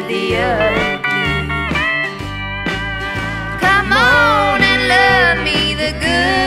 of the ugly. Come on and love me the good.